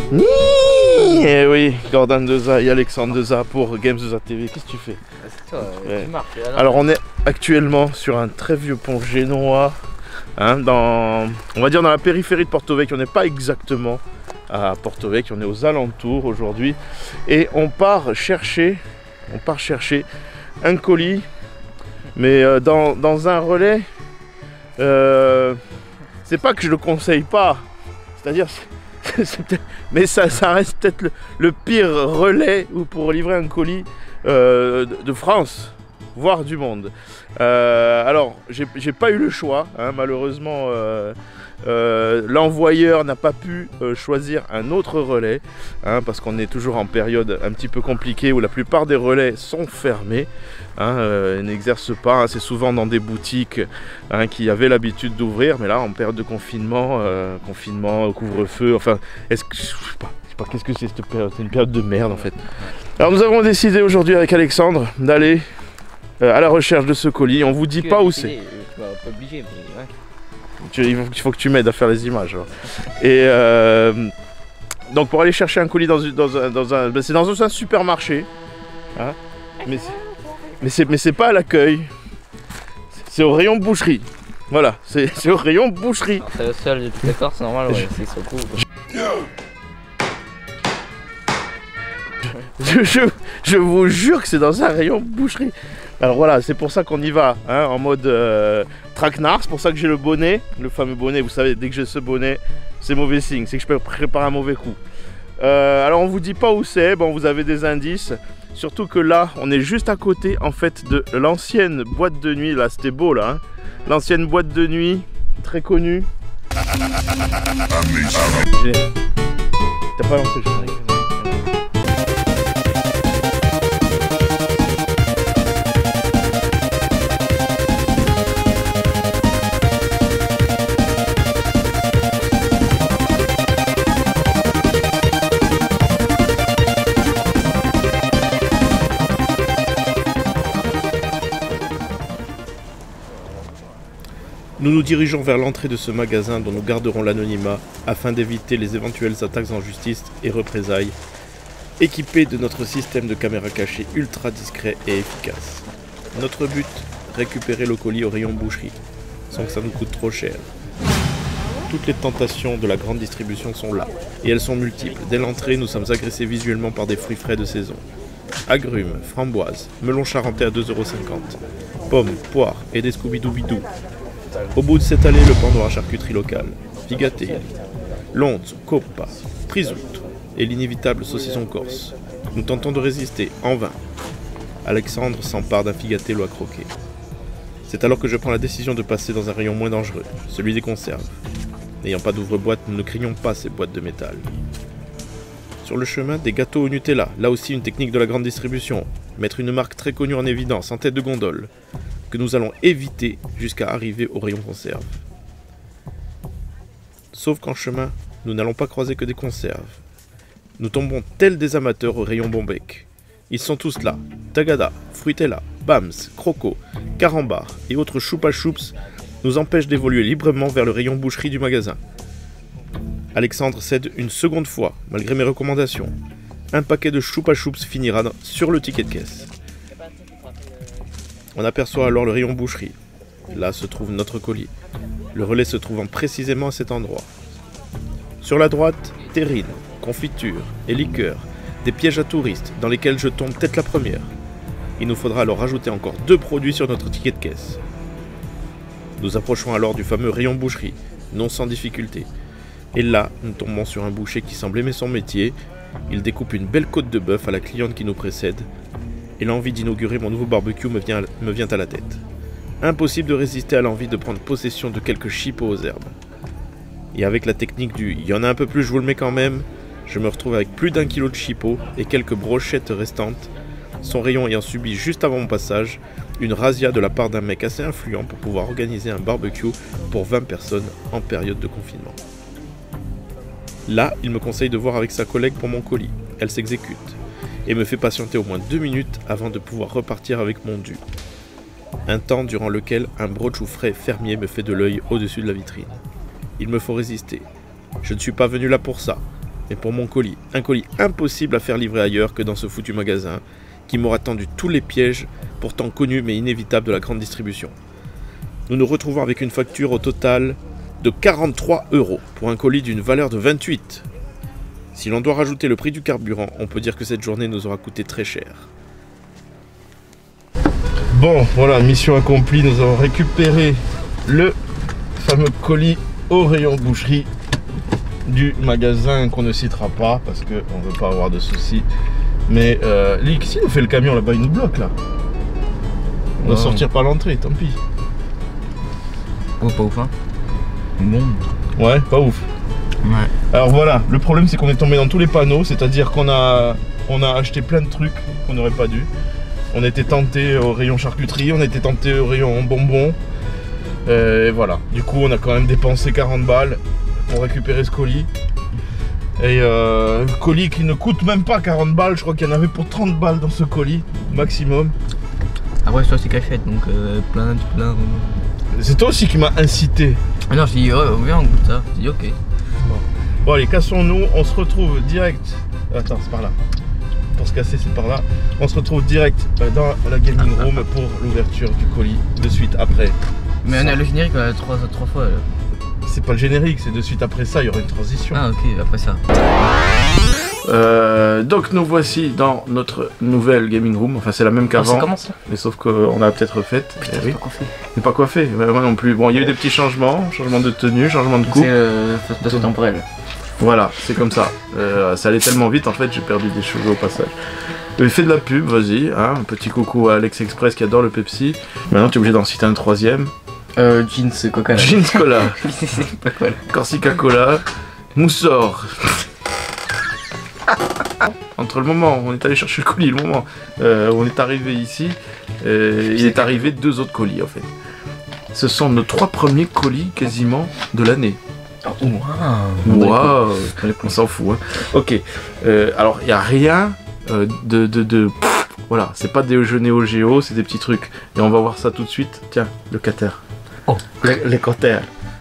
Eh oui, Gordon Deza et Alexandre Deza pour Games Deza TV. Qu'est-ce que tu fais? C'est toi, ouais. Tu marques. Alors on est actuellement sur un très vieux pont génois, hein, on va dire dans la périphérie de Porto Vecchio. On n'est pas exactement à Porto Vecchio, on est aux alentours aujourd'hui. Et on part chercher un colis, mais dans un relais. C'est pas que je le conseille pas, c'est-à-dire... mais ça reste peut-être le pire relais pour livrer un colis de France, voire du monde. Alors, j'ai pas eu le choix, hein, malheureusement, l'envoyeur n'a pas pu choisir un autre relais, hein, parce qu'on est toujours en période un petit peu compliquée où la plupart des relais sont fermés, hein, n'exercent pas, hein, c'est souvent dans des boutiques, hein, qui avaient l'habitude d'ouvrir, mais là en période de confinement, couvre-feu, enfin, je sais pas qu'est-ce que c'est cette période, c'est une période de merde en fait. Alors nous avons décidé aujourd'hui avec Alexandre d'aller à la recherche de ce colis, on vous dit pas où c'est. Tu vas pas obliger, mais ouais. Il faut que tu m'aides à faire les images. Alors. Et donc pour aller chercher un colis c'est dans un supermarché, hein, mais c'est pas à l'accueil, c'est au rayon boucherie. Voilà, c'est au rayon boucherie. C'est le seul, d'accord, c'est normal, ouais, c'est son coup. Je vous jure que c'est dans un rayon boucherie. Alors voilà, c'est pour ça qu'on y va, hein, en mode traquenard. C'est pour ça que j'ai le bonnet, le fameux bonnet. Vous savez, dès que j'ai ce bonnet, c'est mauvais signe, c'est que je peux préparer un mauvais coup. Alors on vous dit pas où c'est, bon vous avez des indices. Surtout que là, on est juste à côté en fait de l'ancienne boîte de nuit. Là, c'était beau là, hein. L'ancienne boîte de nuit, très connue. T'as pas lancé le jeu. Nous nous dirigeons vers l'entrée de ce magasin dont nous garderons l'anonymat afin d'éviter les éventuelles attaques en justice et représailles, équipés de notre système de caméra cachée ultra discret et efficace. Notre but, récupérer le colis au rayon boucherie, sans que ça nous coûte trop cher. Toutes les tentations de la grande distribution sont là, et elles sont multiples. Dès l'entrée, nous sommes agressés visuellement par des fruits frais de saison. Agrumes, framboises, melons charentais à 2,50 €, pommes, poires et des Scooby-Doo-Bidou. Au bout de cette allée, le Pandore à charcuterie locale, Figatelli, Lonzo, Coppa, Prisutto et l'inévitable saucisson corse. Nous tentons de résister, en vain. Alexandre s'empare d'un Figatello à croquer. C'est alors que je prends la décision de passer dans un rayon moins dangereux, celui des conserves. N'ayant pas d'ouvre-boîte, nous ne craignons pas ces boîtes de métal. Sur le chemin, des gâteaux au Nutella, là aussi une technique de la grande distribution. Mettre une marque très connue en évidence, en tête de gondole, que nous allons éviter jusqu'à arriver au rayon conserve. Sauf qu'en chemin, nous n'allons pas croiser que des conserves. Nous tombons tels des amateurs au rayon Bombec. Ils sont tous là, Tagada, Fruitella, Bams, Croco, Carambar et autres choupa choups nous empêchent d'évoluer librement vers le rayon boucherie du magasin. Alexandre cède une seconde fois, malgré mes recommandations. Un paquet de choupa choups finira sur le ticket de caisse. On aperçoit alors le rayon boucherie. Là se trouve notre colis. Le relais se trouvant précisément à cet endroit. Sur la droite, terrine, confiture et liqueurs, des pièges à touristes dans lesquels je tombe tête la première. Il nous faudra alors rajouter encore 2 produits sur notre ticket de caisse. Nous approchons alors du fameux rayon boucherie, non sans difficulté. Et là, nous tombons sur un boucher qui semble aimer son métier. Il découpe une belle côte de bœuf à la cliente qui nous précède. Et l'envie d'inaugurer mon nouveau barbecue me vient à la tête. Impossible de résister à l'envie de prendre possession de quelques chipots aux herbes. Et avec la technique du « il y en a un peu plus, je vous le mets quand même », je me retrouve avec plus d'1 kilo de chipots et quelques brochettes restantes, son rayon ayant subi juste avant mon passage une razzia de la part d'un mec assez influent pour pouvoir organiser un barbecue pour 20 personnes en période de confinement. Là, il me conseille de voir avec sa collègue pour mon colis. Elle s'exécute et me fait patienter au moins 2 minutes avant de pouvoir repartir avec mon dû. Un temps durant lequel un brochou frais fermier me fait de l'œil au-dessus de la vitrine. Il me faut résister. Je ne suis pas venu là pour ça. Mais pour mon colis, un colis impossible à faire livrer ailleurs que dans ce foutu magasin, qui m'aura tendu tous les pièges, pourtant connus mais inévitables de la grande distribution. Nous nous retrouvons avec une facture au total de 43 € pour un colis d'une valeur de 28. Si l'on doit rajouter le prix du carburant, on peut dire que cette journée nous aura coûté très cher. Bon, voilà, mission accomplie, nous avons récupéré le fameux colis au rayon boucherie du magasin qu'on ne citera pas parce qu'on ne veut pas avoir de soucis. Mais Lick, si nous fait le camion là-bas, il nous bloque là. On doit sortir par l'entrée, tant pis. Oh, pas ouf, hein. Bon. Ouais, pas ouf. Ouais. Alors voilà, le problème c'est qu'on est tombé dans tous les panneaux, c'est-à-dire qu'on a acheté plein de trucs qu'on n'aurait pas dû. On était tenté au rayon charcuterie, on était tenté au rayon bonbons. Et voilà, du coup on a quand même dépensé 40 balles pour récupérer ce colis. Et colis qui ne coûte même pas 40 balles, je crois qu'il y en avait pour 30 balles dans ce colis, maximum. Après, toi c'est cachette, donc plein. C'est toi aussi qui m'as incité. Ah non, j'ai dit, ouais, viens, on goûte ça. J'ai dit, ok. Bon allez, cassons-nous, on se retrouve direct. Attends, c'est par là. Pour se casser, c'est par là. On se retrouve direct dans la gaming room pour l'ouverture du colis de suite après. Mais on a le générique trois fois là. C'est pas le générique, c'est de suite après ça, il y aura une transition. Ah ok, après ça. Donc nous voici dans notre nouvelle gaming room, enfin c'est la même qu'avant, mais sauf qu'on a peut-être refaite. Putain, oui. pas coiffé. Mais pas coiffé, moi non plus. Bon, il y a eu des petits changements, changement de tenue, changement de coupe. C'est temporel. Voilà, c'est comme ça. Ça allait tellement vite en fait, j'ai perdu des cheveux au passage. Fais de la pub, vas-y, hein, un petit coucou à Alex Express qui adore le Pepsi. Maintenant tu es obligé d'en citer un troisième. Jeans Coca-Cola. Jeans Cola. Pas cola. Corsica Cola. Moussor. Entre le moment où on est allé chercher le colis et le moment où on est arrivé ici, il est arrivé 2 autres colis en fait. Ce sont nos 3 premiers colis quasiment de l'année. Waouh, on s'en fout. Hein. Ok, alors il n'y a rien voilà, c'est pas des jeux Neo Geo, c'est des petits trucs. Et on va voir ça tout de suite. Tiens, le cater. Oh, les cater.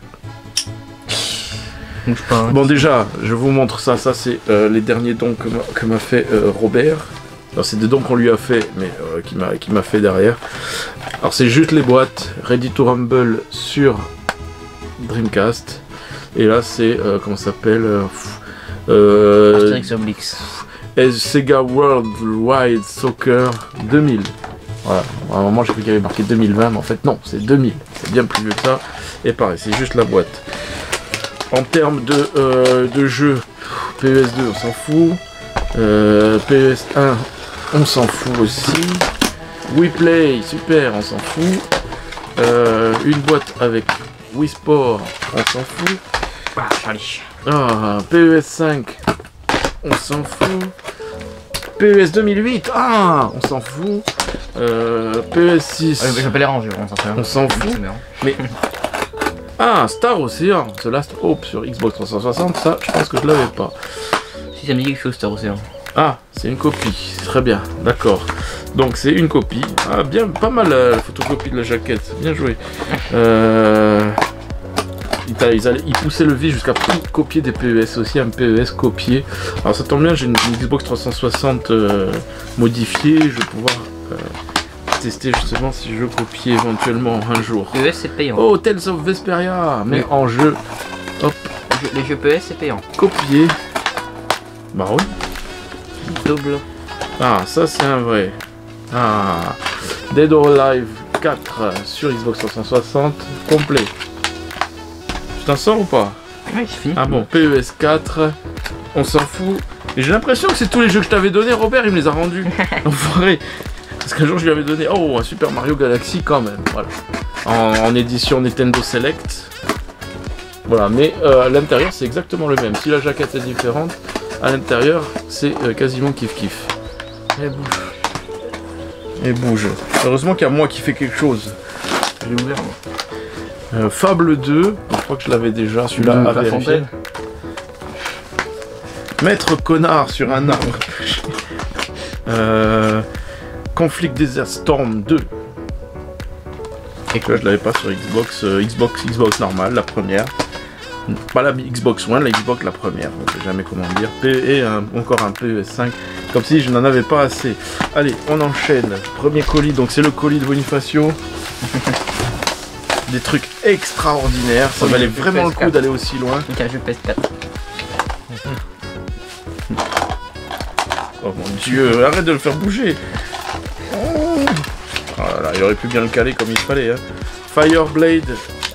Pas, bon déjà, je vous montre ça. Ça c'est les derniers dons que m'a fait Robert. Alors c'est des dons qu'on lui a fait, mais qui m'a fait derrière. Alors c'est juste les boîtes Ready to Rumble sur Dreamcast. Et là c'est comment ça s'appelle Astérix Obélix. Sega World Wide Soccer 2000. Voilà, à un moment j'ai cru qu'il y avait marqué 2020, mais en fait non, c'est 2000. C'est bien plus vieux que ça. Et pareil, c'est juste la boîte. En termes de jeux, PES2 on s'en fout. PES1 on s'en fout aussi. Wii Play, super, on s'en fout. Une boîte avec Wii Sport, on s'en fout. Ah, Charlie. Ah, PES5, on s'en fout. PES 2008, ah, on s'en fout. PES6, j'appelle les rangs, on s'en fout. Mais ah, Star Ocean, The Last Hope sur Xbox 360, ça, je pense que je l'avais pas. Si ça me dit quelque chose, Star Ocean. Ah, c'est une copie, très bien, d'accord. Donc c'est une copie, ah, bien, pas mal la photocopie de la jaquette, bien joué. Ils poussaient le vis jusqu'à copier des PES aussi, un PES copié. Alors ça tombe bien, j'ai une Xbox 360 modifiée, je vais pouvoir tester justement si je veux copier éventuellement un jour. PES c'est payant. Oh, Tales of Vesperia, mais en jeu. Hop. Les jeux PES c'est payant. Copier. Bah oui. Double. Ah, ça c'est un vrai. Ah, Dead or Alive 4 sur Xbox 360, complet. Tu t'en sors ou pas? Ouais, c'est fini. Ah bon, PES 4, on s'en fout. Et j'ai l'impression que c'est tous les jeux que je t'avais donné, Robert, il me les a rendus. Enfoiré. Parce qu'un jour je lui avais donné, oh, un Super Mario Galaxy quand même, voilà. En édition Nintendo Select. Voilà, mais à l'intérieur c'est exactement le même. Si la jaquette est différente, à l'intérieur c'est quasiment kiff-kiff. Et bouge. Et bouge. Heureusement qu'il y a moi qui fais quelque chose. J'ai ouvert moi. Fable 2, je crois que je l'avais déjà, celui-là à vérifier. Maître connard sur un arbre. Conflict Desert Storm 2. Et que je l'avais pas sur Xbox, Xbox normale, la première. Pas la Xbox One, la Xbox la première, je sais jamais comment dire. Et encore un PS5, comme si je n'en avais pas assez. Allez, on enchaîne. Premier colis, donc c'est le colis de Bonifacio. Des trucs extraordinaires, ça valait vraiment le coup d'aller aussi loin. Donc un jeu PS4. Oh mon dieu, arrête de le faire bouger. Oh là là, il aurait pu bien le caler comme il fallait. Hein. Fireblade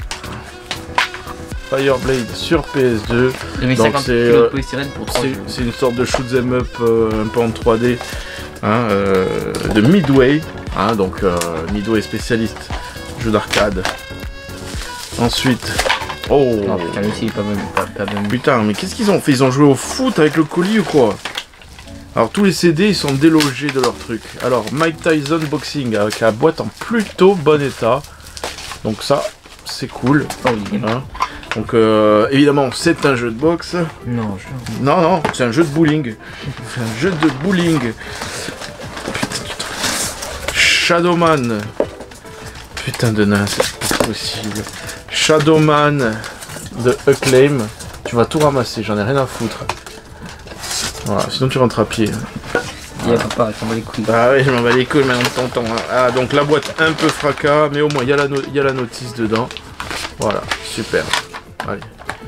sur PS2. 2050 kg de polystyrène pour 3 jeux. C'est une sorte de shoot'em up un peu en 3D hein, de Midway. Hein, donc Midway spécialiste jeu d'arcade. Ensuite, oh Non, putain, lui aussi il est pas bon. putain, mais qu'est-ce qu'ils ont fait? Ils ont joué au foot avec le colis ou quoi? Alors tous les CD ils sont délogés de leur truc. Alors Mike Tyson Boxing avec la boîte en plutôt bon état. Donc ça c'est cool. Oh, il est... Hein. Donc évidemment c'est un jeu de boxe. Non, Non, c'est un jeu de bowling. C'est un jeu de bowling. Putain, Shadowman. Putain de nain, c'est pas possible. Shadowman de Acclaim. Tu vas tout ramasser, j'en ai rien à foutre. Voilà, sinon tu rentres à pied. Il va pas, t'en bats les couilles. Ah oui, je m'en bats les couilles maintenant de tonton. Ah, donc la boîte un peu fracas, mais au moins il y a la notice dedans. Voilà, super. Allez.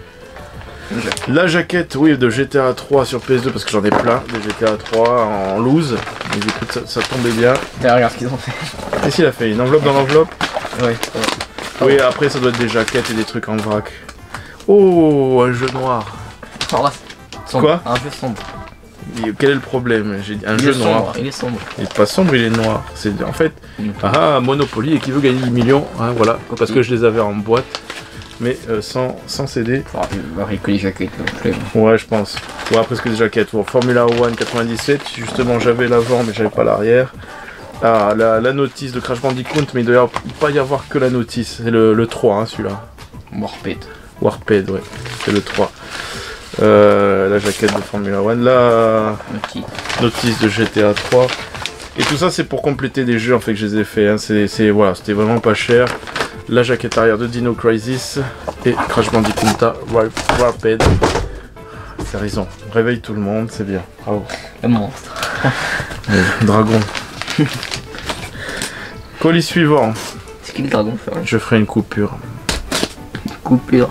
La jaquette, oui, de GTA 3 sur PS2, parce que j'en ai plein, de GTA 3 en loose. Et du coup, ça tombait bien. Regarde ce qu'ils ont fait. Qu'est-ce qu'il a fait? Une enveloppe dans l'enveloppe? Ouais. Oui, après ça doit être des jaquettes et des trucs en vrac. Oh, un jeu noir. Alors là, sombre. Quoi? Un jeu sombre. Quel est le problème? J'ai dit un Il jeu est sombre, noir. il est sombre. Il est pas sombre, il est noir. C'est en fait, Monopoly et qui veut gagner 10 millions. Hein, voilà, parce que je les avais en boîte, mais sans CD. Il va que les jaquettes. Ouais, je pense. Ouais, après que des jaquettes. Bon, Formula One 97, justement j'avais l'avant, mais j'avais pas l'arrière. Ah, la notice de Crash Bandicoot, mais il doit pas y avoir que la notice. C'est le 3, hein, celui-là. Warped, ouais. C'est le 3. La jaquette de Formula One, la notice de GTA 3. Et tout ça, c'est pour compléter des jeux en fait que je les ai fait. Hein. Voilà, c'était vraiment pas cher. La jaquette arrière de Dino Crisis et Crash Bandicoot Warped. C'est raison. Réveille tout le monde, c'est bien. Bravo. Le monstre. Dragon. Colis suivant. C'est qui le dragon? Je ferai une coupure. Coupure.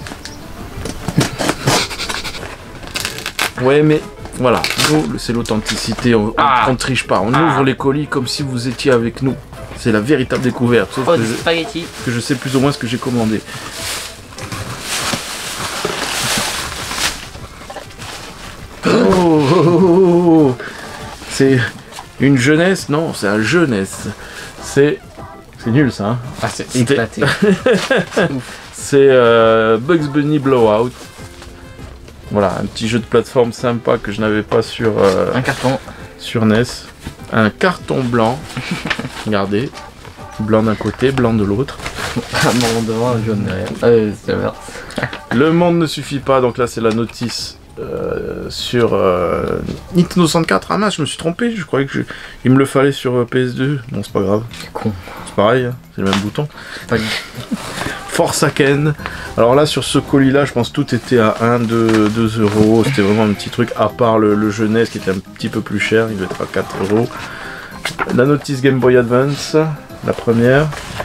Ouais, mais voilà, nous, c'est l'authenticité, on triche pas, on ouvre les colis comme si vous étiez avec nous. C'est la véritable découverte, sauf que je sais plus ou moins ce que j'ai commandé. Oh, c'est une jeunesse? Non, c'est un jeunesse. C'est nul ça. Hein. Ah, c'est éclaté. C'est Bugs Bunny Blowout. Voilà, un petit jeu de plateforme sympa que je n'avais pas sur un carton sur NES. Un carton blanc. Regardez, blanc d'un côté, blanc de l'autre. Non, devant, jaune derrière. C'est l'inverse. Le monde ne suffit pas, donc là c'est la notice sur Nintendo 64. Ah mince, je me suis trompé, je croyais que il me le fallait sur PS2. Bon, c'est pas grave. C'est con. C'est pareil, hein, c'est le même bouton. Pas dit. Forsaken. Alors là, sur ce colis-là, je pense que tout était à 1, 2 euros. C'était vraiment un petit truc, à part le jeunesse qui était un petit peu plus cher. Il devait être à 4 euros. La notice Game Boy Advance, la première.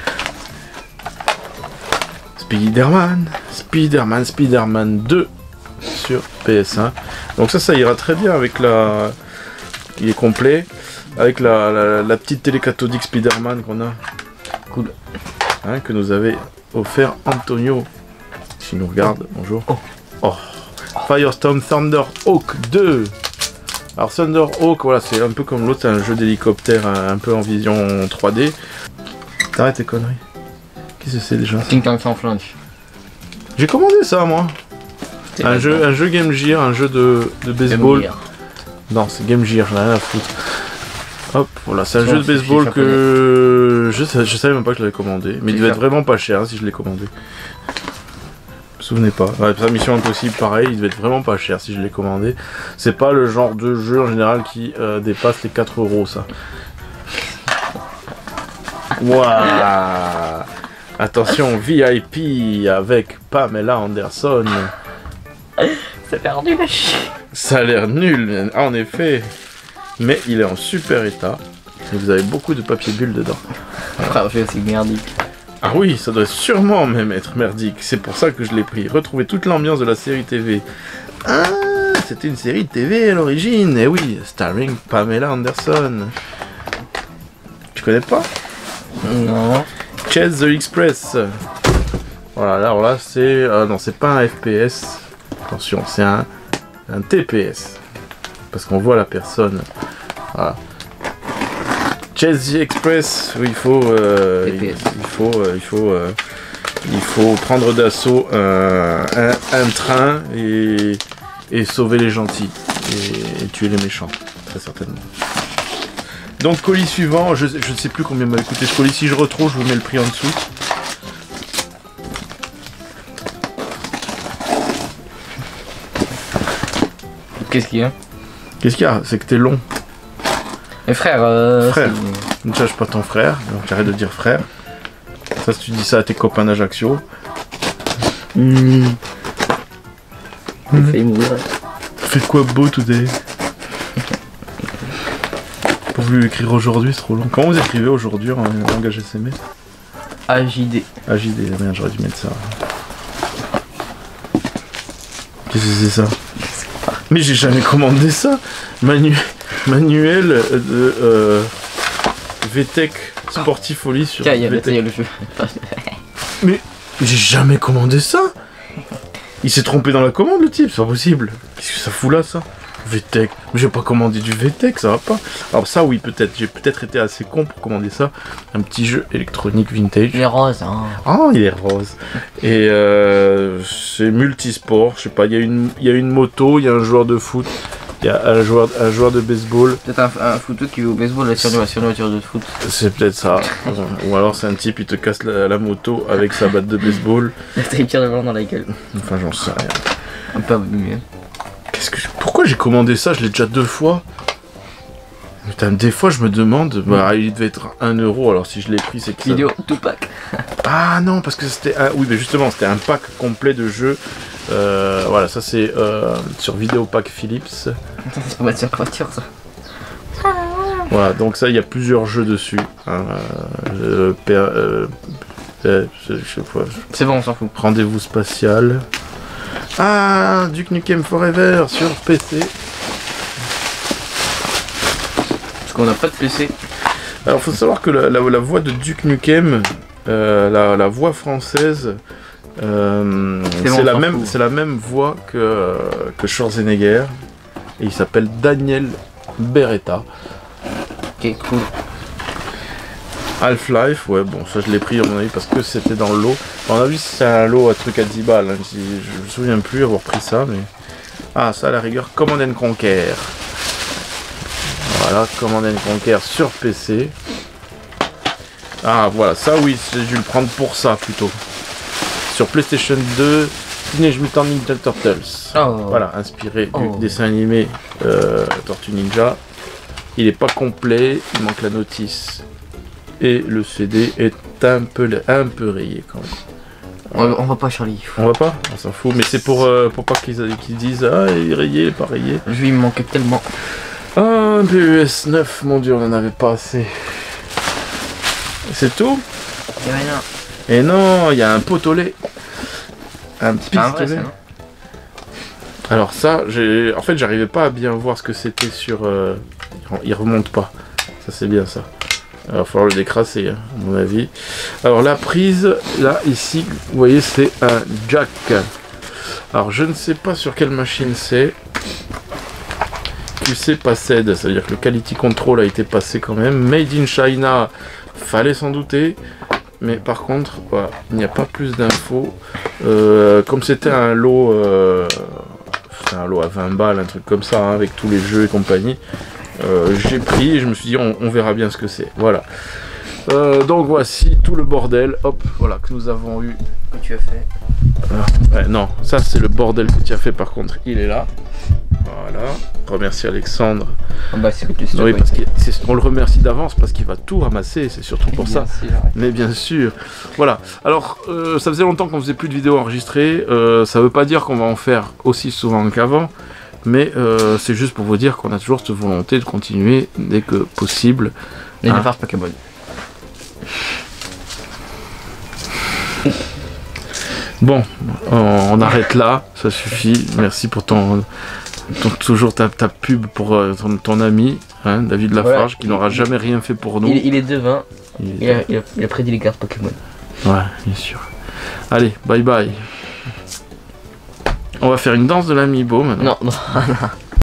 Spider-Man 2 sur PS1. Donc ça ira très bien avec la... Il est complet. Avec la petite télé cathodique Spider-Man qu'on a. Cool. Hein, que nous avait offert Antonio. S'il nous regarde, bonjour. Oh. Firestorm Thunderhawk 2. Alors Thunderhawk, voilà, c'est un peu comme l'autre, c'est un jeu d'hélicoptère un peu en vision 3D. T'arrêtes tes conneries. Qu'est-ce que c'est déjà? Think Tank sans flingue. J'ai commandé ça moi. Un jeu Game Gear, un jeu de baseball. Non, c'est Game Gear, j'en ai rien à foutre. Hop, voilà, c'est un jeu de baseball que je savais même pas que je l'avais commandé, mais il devait être vraiment pas cher hein, si je l'ai commandé. Je me souvenais pas. Ouais, sa Mission Impossible, pareil, il devait être vraiment pas cher si je l'ai commandé. C'est pas le genre de jeu en général qui dépasse les 4 euros, ça. Waouh. Attention, VIP avec Pamela Anderson. C'est perdu la chier. Ça a l'air nul, en effet. Mais il est en super état. Et vous avez beaucoup de papier bulle dedans. Ah, c'est aussi merdique. Ah oui, ça doit sûrement même être merdique. C'est pour ça que je l'ai pris. Retrouver toute l'ambiance de la série TV. Ah, c'était une série de TV à l'origine. Eh oui, starring Pamela Anderson. Tu connais pas? Non. Chase the Express. Voilà, alors là c'est... non, c'est pas un FPS. Attention, c'est un TPS. Parce qu'on voit la personne. Voilà. Chase the Express, où il faut prendre d'assaut un train et sauver les gentils. Et tuer les méchants, très certainement. Donc colis suivant, je ne sais plus combien m'a coûté ce colis, si je retrouve je vous mets le prix en dessous. Qu'est-ce qu'il y a? Qu'est-ce qu'il y a? C'est que t'es long. Mais frère, frère, ne cherche pas ton frère, donc j'arrête de dire frère. Ça, si tu dis ça à tes copains d'Ajaccio. Il fait mourir. Faites quoi beau today? Pour vous écrire aujourd'hui, c'est trop long. Comment vous écrivez aujourd'hui en langage SMS? AJD. AJD, merde, j'aurais dû mettre ça. Qu'est-ce que c'est ça? Mais j'ai jamais commandé ça. Manuel de VTech Sportifolie sur Tiens, il y a le VTech. jeu. Mais j'ai jamais commandé ça. Il s'est trompé dans la commande le type, c'est pas possible. Qu'est-ce que ça fout là ça? VTech, mais j'ai pas commandé du VTech, ça va pas. Alors ça oui peut-être, j'ai peut-être été assez con pour commander ça. Un petit jeu électronique vintage. Il est rose, hein. Ah, il est rose. Et c'est multisport, je sais pas, il y a une moto, il y a un joueur de foot, il y a un joueur de baseball. Peut-être un footeux qui joue au baseball là, sur une voiture de foot. C'est peut-être ça. Ou alors c'est un type, il te casse la moto avec sa batte de baseball. Il tire le ballon dans la gueule. Enfin j'en sais rien. Un peu mieux. Pourquoi j'ai commandé ça? Je l'ai déjà 2 fois. Putain, des fois je me demande, bah il devait être 1 euro, alors si je l'ai pris c'est que Vidéo Tupac. Ah non, parce que c'était un... Oui mais justement c'était un pack complet de jeux. Voilà, ça c'est sur Vidéopack Philips. Ça va sur la voiture ça. Voilà, donc ça il y a plusieurs jeux dessus. Hein, c'est bon, on s'en fout. Rendez-vous spatial. Ah, Duke Nukem Forever sur PC. Parce qu'on n'a pas de PC. Alors faut savoir que la voix de Duke Nukem, la voix française, c'est la même voix que Schwarzenegger. Et il s'appelle Daniel Beretta. Ok, cool. Half-Life, ouais, bon, ça je l'ai pris à mon avis parce que c'était dans le lot. À mon avis, c'est un lot à truc à 10 balles. Hein, je me souviens plus avoir pris ça, mais. Ah, ça à la rigueur, Command & Conquer. Voilà, Command & Conquer sur PC. Ah, voilà, ça oui, je vais le prendre pour ça plutôt. Sur PlayStation 2, Teenage Mutant Ninja Turtles. Oh. Voilà, inspiré du dessin animé Tortue Ninja. Il est pas complet, il manque la notice. Et le CD est un peu rayé quand même. On va pas Charlie. On va pas? On s'en fout, mais c'est pour pas qu'ils disent ah il est rayé, il est pas rayé. Je lui manquait tellement. Ah, un PES 9, mon dieu, on en avait pas assez. C'est tout? Y'a rien. Et non, il y a un pot au lait. Un pistolet. Alors ça, en fait j'arrivais pas à bien voir ce que c'était sur... Il remonte pas. Ça c'est bien ça. Il va falloir le décrasser, hein, à mon avis. Alors la prise, là, ici, vous voyez, c'est un jack. Alors je ne sais pas sur quelle machine c'est. QC Passed, ça veut dire que le quality control a été passé quand même. Made in China, fallait s'en douter. Mais par contre, voilà, il n'y a pas plus d'infos. Comme c'était un lot à 20 balles, un truc comme ça, hein, avec tous les jeux et compagnie. J'ai pris et je me suis dit on verra bien ce que c'est. Voilà. Donc voici tout le bordel, hop, voilà, que nous avons eu. Que tu as fait. Ouais, non, ça c'est le bordel que tu as fait par contre, il est là. Voilà. Remercie Alexandre. Ah bah c'est que tu sais. Oui, parce qu'on le remercie d'avance parce qu'il va tout ramasser, c'est surtout pour ça. Mais bien sûr. Voilà. Alors, ça faisait longtemps qu'on faisait plus de vidéos enregistrées. Ça veut pas dire qu'on va en faire aussi souvent qu'avant. Mais c'est juste pour vous dire qu'on a toujours cette volonté de continuer dès que possible. Et de faire Pokémon. Bon, on arrête là, ça suffit. Merci pour toujours ta pub pour ton ami, hein, David Lafarge, qui n'aura jamais rien fait pour nous. Il est devin. Il a prédit les cartes Pokémon. Ouais, bien sûr. Allez, bye bye. On va faire une danse de l'amiibo maintenant. Non, non.